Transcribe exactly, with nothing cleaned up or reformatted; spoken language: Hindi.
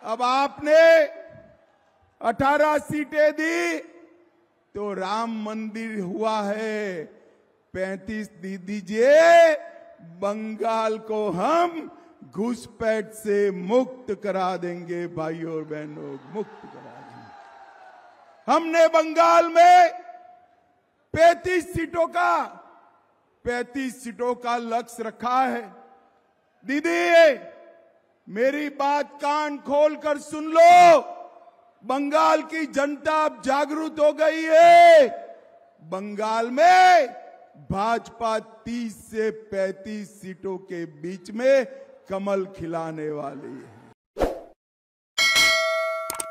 अब आपने अठारह सीटें दी तो राम मंदिर हुआ है, पैंतीस दे दीजिए, बंगाल को हम घुसपैठ से मुक्त करा देंगे। भाइयों और बहनों, मुक्त करा देंगे। हमने बंगाल में पैंतीस सीटों का पैंतीस सीटों का लक्ष्य रखा है। दीदी, मेरी बात कान खोल कर सुन लो। बंगाल की जनता अब जागरूक हो गई है। बंगाल में भाजपा तीस से पैंतीस सीटों के बीच में कमल खिलाने वाली है।